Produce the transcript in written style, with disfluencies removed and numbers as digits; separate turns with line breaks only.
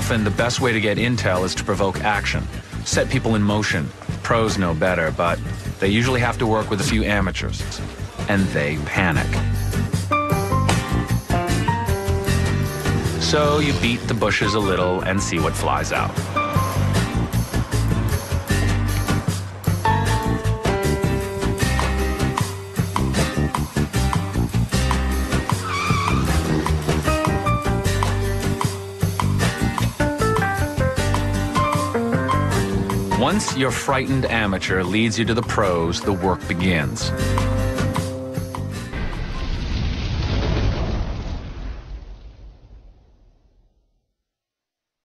Often, the best way to get intel is to provoke action, set people in motion. Pros know better, but they usually have to work with a few amateurs, and they panic. So you beat the bushes a little and see what flies out. Once your frightened amateur leads you to the pros, the work begins.